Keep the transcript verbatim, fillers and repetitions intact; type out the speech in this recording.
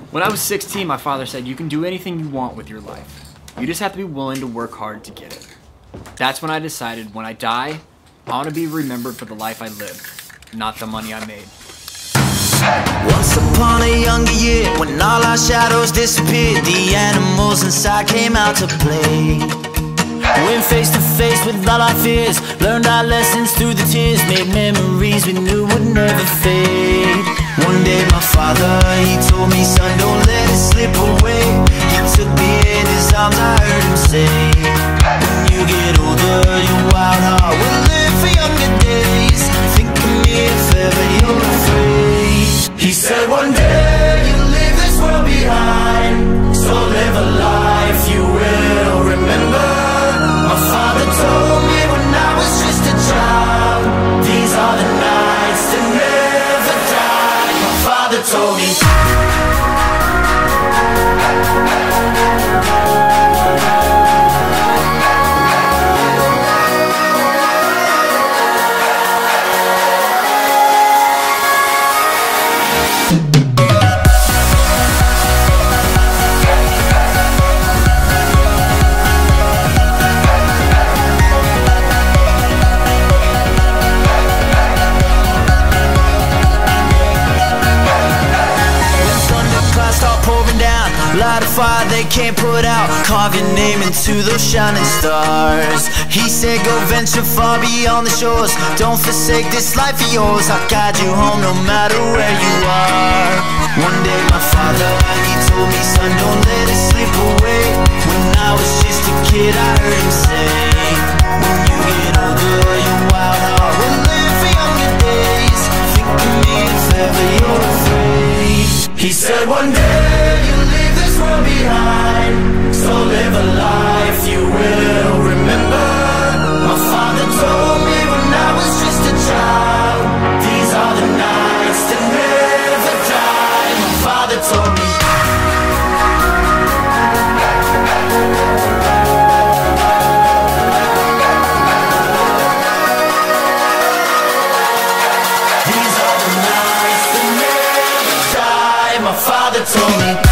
When I was sixteen, my father said, you can do anything you want with your life. You just have to be willing to work hard to get it. That's when I decided, when I die, I want to be remembered for the life I lived, not the money I made. Once upon a younger year, when all our shadows disappeared, the animals inside came out to play. Went face to face with all our fears, learned our lessons through the tears, made memories we knew would never fade. One day my father, he told me, son, don't let it slip away. He took me in his arms, I heard him say, when you get older, your wild heart will live for younger days. Think of me if ever you're afraid. He said one day you'll leave this world behind, so live a life you will remember. My father told me when I was just a child, these are the nights that never die. My father told me. Light a fire they can't put out, carve your name into those shining stars. He said go venture far beyond the shores, don't forsake this life of yours. I'll guide you home no matter where you are. One day my father, he told me, son, don't let it slip away. When I was just a kid I heard him say, when you get older your wild heart will live for younger days. Think of me if ever you're afraid. He said one day you'll leave this world behind, so live a life you will remember. My father told me when I was just a child, these are the nights that never die. My father told me. These are the nights that never die. My father told me.